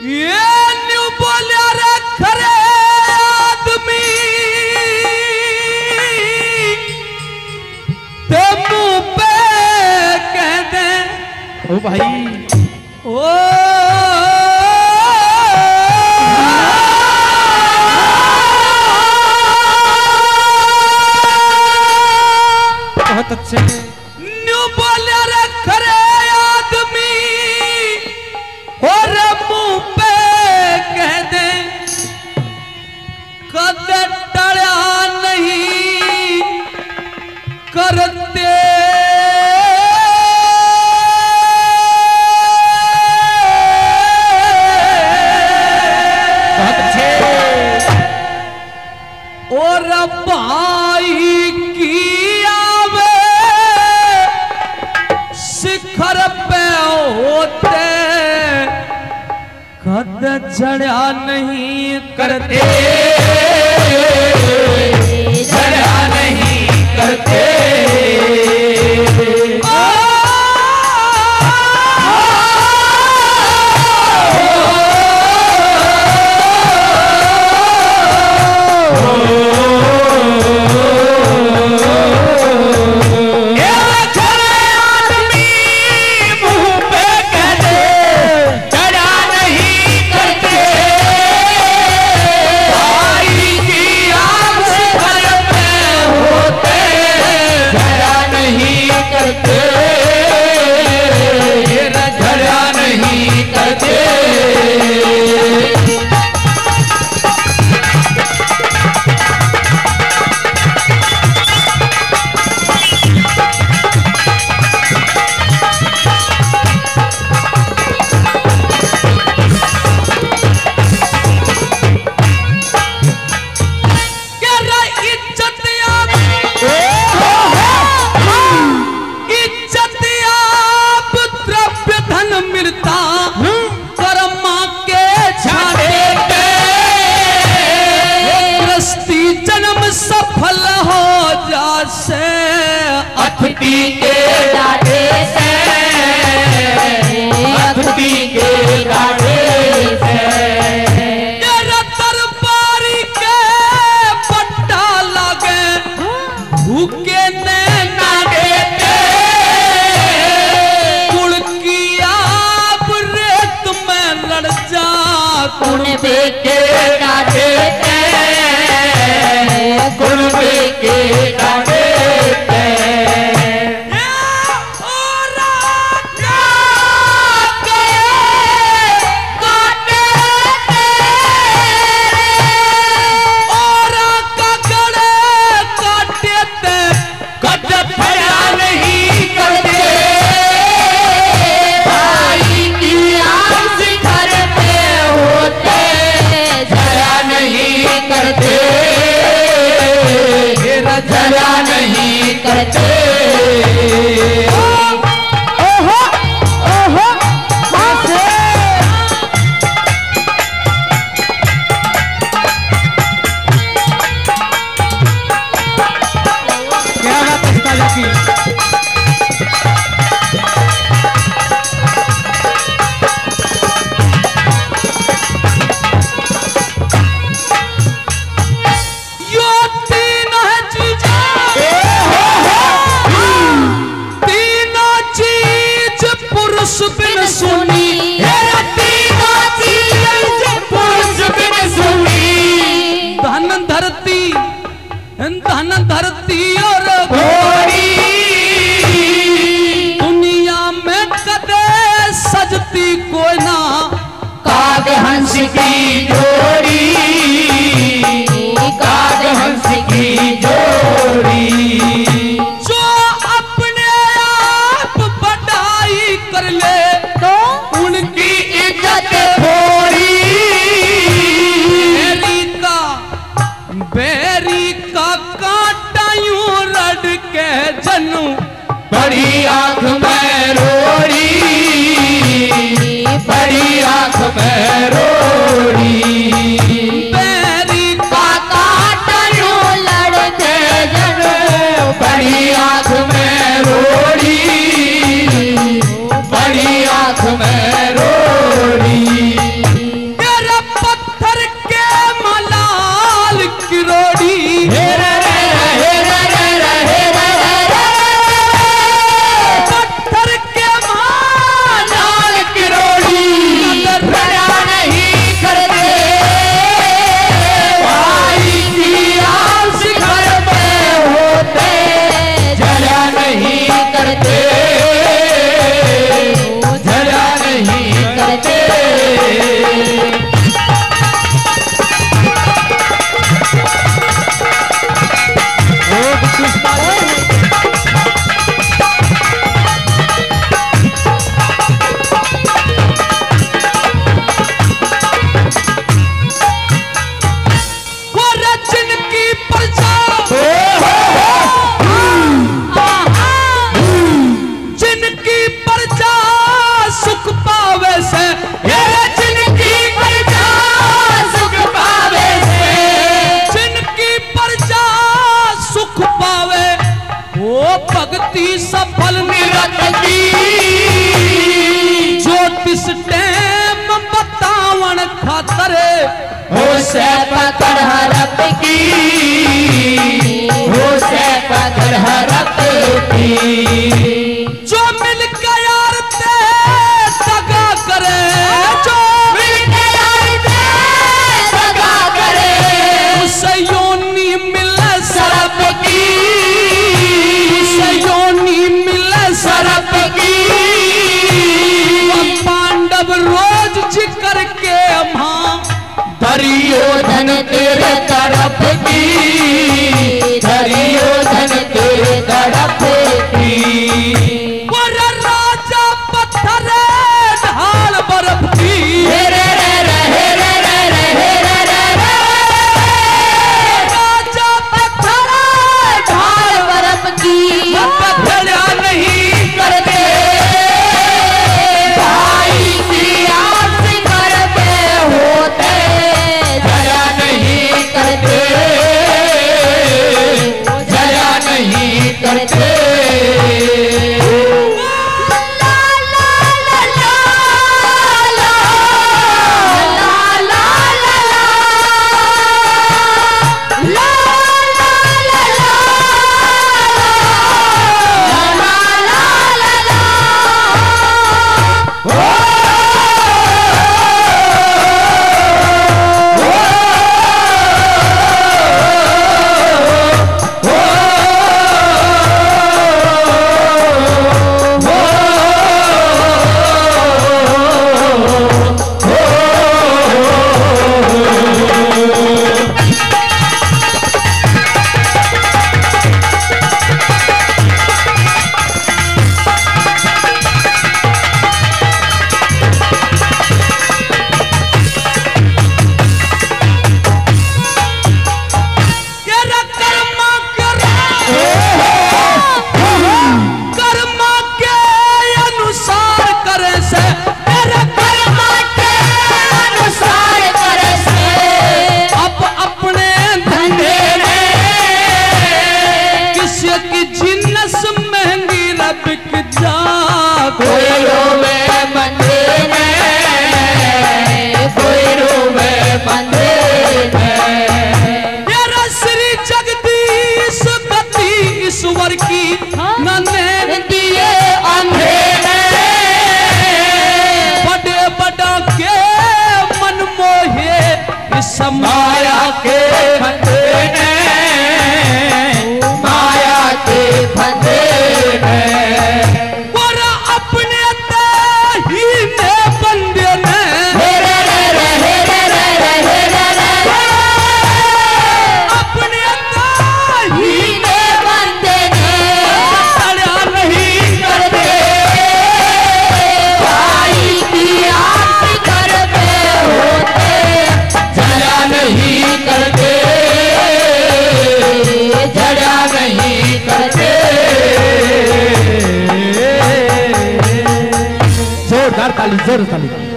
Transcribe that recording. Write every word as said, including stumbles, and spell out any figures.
ये न्यू बोलिया रे खरे आदमी ते मुंह पे कह दे ओ भाई ओ बहुत अच्छे न्यू बोलिया रे खरे आदमी और मुंह पे कह दे कदे टड़ा नहीं करते बहुत अच्छे और भाई की आवे शिखर पे होते कद चढ़ा नहीं करते चढ़ा नहीं करते अथती के डाटे से अथती के डाटे से तेरा दरबारी के पट्टा लगे भूखे ने ना देते कुल की आप रेत में लड़ जा कुल के डाटे कुल के डाटे झला नहीं करते ओहो ओहो मासे क्या बात है ताजा की बिन सुनी पुरुष बिन सुनी धन धरती धन धरती और घोड़ी दुनिया में कदे सजती कोई ना काग हंस की जोड़ी काग हंस की जोड़ी कर ले तो उनकी इज्जत थोड़ी बेरी का बेरी का कांटा यूं रड़ के जनू बड़ी आंख में रोड़ी बड़ी आंख में रोड़ी बेरी का कांटा यूं लड़ के जनू बड़ी आंख में रोड़ी बड़ी आंख में रोड़ी खातर हो से पकड़ हड़प की, हो से पकड़ हड़प की। जो मिल के यार ते दगा करे, जो मिल के यार ते दगा करे, उसे योनी मिले सरप की, उसे योनी मिले सरप की। पांडव रोज जिक्र के मां दुर्योधन तेरे तरफ की, दुर्योधन तेरे तरफ की। और राजा पत्थर ढाल बर्फ की, रे रे रे रे रे रे रे रे रे रे। राजा पत्थर ढाल बर्फ की, पत्थरा नहीं करते भाई की आस घर पे होते, जया नहीं करते, जया नहीं करते। ला ला ला ला ला, ला ला ला ला, ला ला ला ला, ईश्वर की नन्हे दिए अंधेरे, बड़े बड़ा के मन मोहे इस माया के फंदे ने, माया के फंदे ने। और अपने ही ने बंदे ने रे रे रे रे रे रे रे रे रे, अपने ही ही ने बंदे ने, तड़ा नहीं करते भाई की आस घर पे होते, जया नहीं करते, जया नहीं करते। जोरदार ताली, जोरदार ताली।